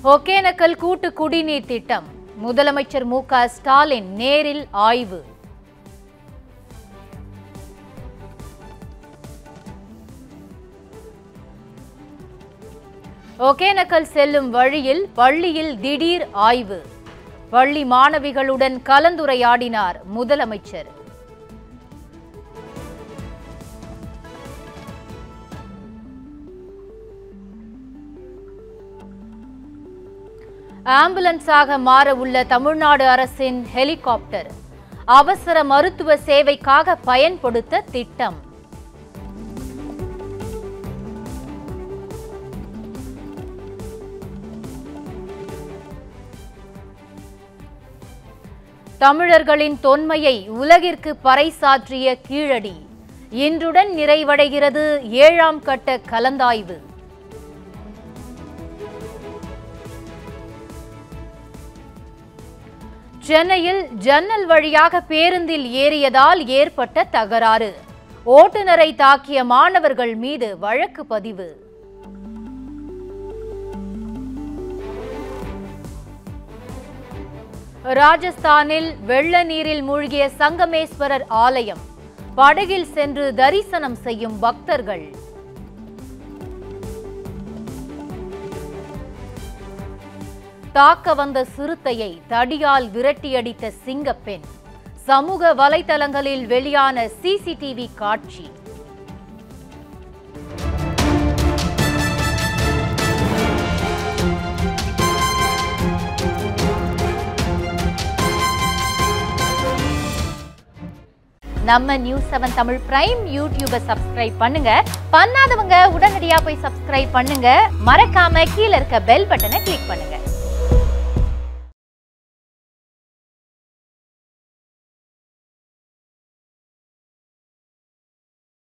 ஒகேனக்கல் கூட்டு குடிநீர் திட்டம் முதலமைச்சர் மு.க. ஸ்டாலின் நேரில் ஆய்வு. ஒகேனக்கல் செல்லும் வழியில் பள்ளியில் திடீர் ஆய்வு. பள்ளி மாணவிகளுடன் கலந்துரையாடினார் முதலமைச்சர். ஆம்புலன்ஸாக மாற உள்ள தமிழ்நாடு அரசின் ஹெலிகாப்டர் அவசர மருத்துவ சேவைக்காக பயன்படுத்த திட்டம். தமிழர்களின் தொன்மையை உலகிற்கு பறைசாற்றிய கீழடி இன்றுடன் நிறைவடைகிறது 7ஆம் கட்ட கலந்தாய்வு. சென்னையில் ஜன்னல் வழியாக பேருந்தில் ஏறியதால் ஏற்பட்ட தகராறு. ஓட்டுநரை தாக்கிய மாணவர்கள் மீது வழக்கு பதிவு. ராஜஸ்தானில் வெள்ள நீரில் மூழ்கிய சங்கமேஸ்வரர் ஆலயம். படகில் சென்று தரிசனம் செய்யும் பக்தர்கள். தாக்க வந்த சிறுத்தையை தடியால் விரட்டியடித்த சிங்கப்பெண். சமூக வலைதளங்களில் வெளியான சிசிடிவி காட்சி. நம்ம நியூஸ் 7 தமிழ் பிரைம் யூடியூபை சப்ஸ்கிரைப் பண்ணுங்க. பண்ணாதவங்க உடனடியா போய் சப்ஸ்கிரைப் பண்ணுங்க. மறக்காம கீழ இருக்க பெல் பட்டனை கிளிக் பண்ணுங்க.